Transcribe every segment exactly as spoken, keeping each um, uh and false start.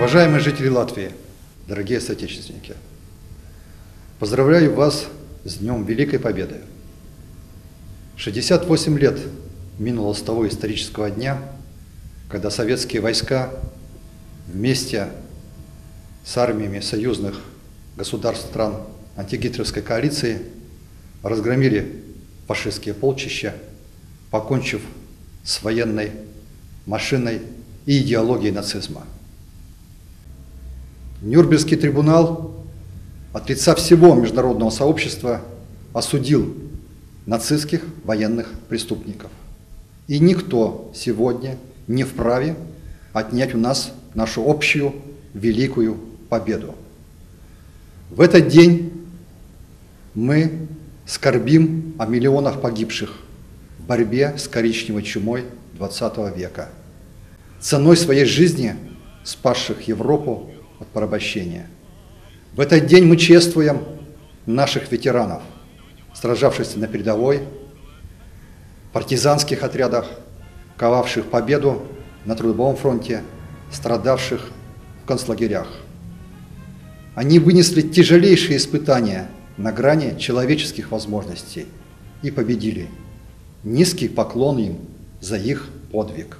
Уважаемые жители Латвии, дорогие соотечественники, поздравляю вас с Днем Великой Победы. шестьдесят восемь лет минуло с того исторического дня, когда советские войска вместе с армиями союзных государств стран антигитлеровской коалиции разгромили фашистские полчища, покончив с военной машиной и идеологией нацизма. Нюрнбергский трибунал от лица всего международного сообщества осудил нацистских военных преступников. И никто сегодня не вправе отнять у нас нашу общую великую победу. В этот день мы скорбим о миллионах погибших в борьбе с коричневой чумой двадцатого века, ценой своей жизни спасших Европу от порабощения. В этот день мы чествуем наших ветеранов, сражавшихся на передовой, партизанских отрядах, ковавших победу на трудовом фронте, страдавших в концлагерях. Они вынесли тяжелейшие испытания на грани человеческих возможностей и победили. Низкий поклон им за их подвиг.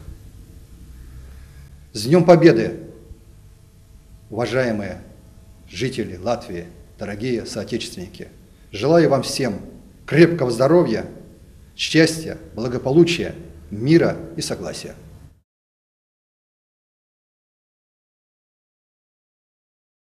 С Днем Победы, уважаемые жители Латвии, дорогие соотечественники! Желаю вам всем крепкого здоровья, счастья, благополучия, мира и согласия.